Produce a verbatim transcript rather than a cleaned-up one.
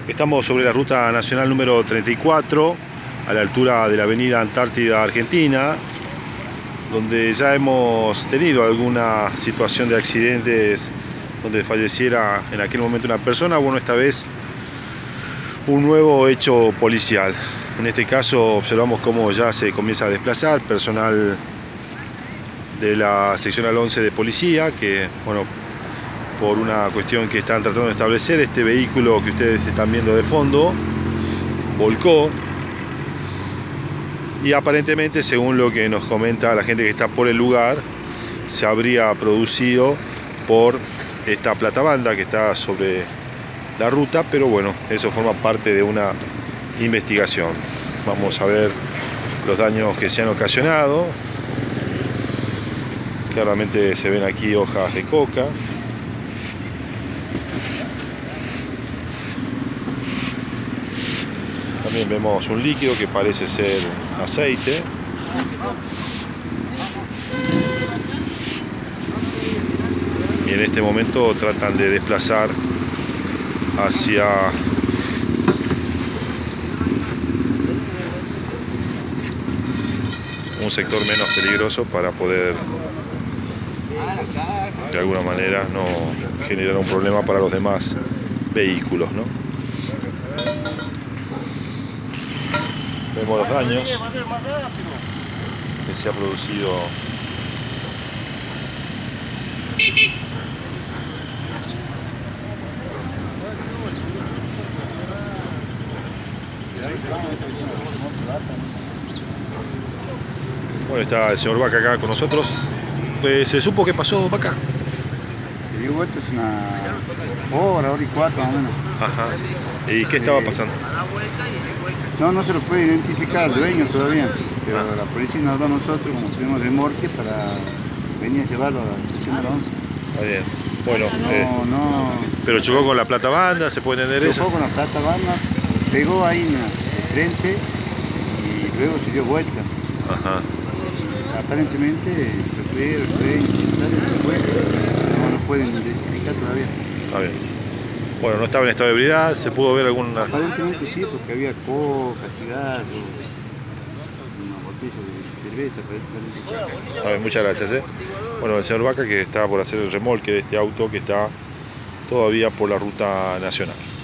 Estamos sobre la ruta nacional número treinta y cuatro, a la altura de la avenida Antártida Argentina, donde ya hemos tenido alguna situación de accidentes donde falleciera en aquel momento una persona. Bueno, esta vez un nuevo hecho policial. En este caso observamos cómo ya se comienza a desplazar personal de la seccional once de policía, que, bueno, por una cuestión que están tratando de establecer, este vehículo que ustedes están viendo de fondo volcó y aparentemente, según lo que nos comenta la gente que está por el lugar, se habría producido por esta platabanda que está sobre la ruta, pero bueno, eso forma parte de una investigación. Vamos a ver los daños que se han ocasionado. Claramente se ven aquí hojas de coca. También vemos un líquido que parece ser aceite. Y en este momento tratan de desplazar hacia un sector menos peligroso para poder de alguna manera no generar un problema para los demás vehículos, ¿no? Vemos los daños que se ha producido. Bueno, está el señor Vaca acá con nosotros. Pues, ¿se supo qué pasó, Vaca? Se dio vuelta, es una hora, hora y cuatro más o menos. Ajá. ¿Y qué estaba pasando? No, no se lo puede identificar el dueño todavía, pero ah. la policía nos da a nosotros como tenemos remorque para venir a llevarlo a la estación de la once. Está bien. Bueno, no, eh, no. Pero chocó con la platabanda, ¿se puede entender eso? Chocó con la platabanda, pegó ahí en el frente y luego se dio vuelta. Ajá. Aparentemente el chofer, el dueño, no lo pueden identificar todavía. Está bien. Bueno, no estaba en estado de ebriedad, ¿se pudo ver alguna...? Aparentemente sí, porque había coca, cigarros, una botella de cerveza, aparentemente. A ver, muchas gracias, ¿eh? Bueno, el señor Vaca, que está por hacer el remolque de este auto que está todavía por la ruta nacional.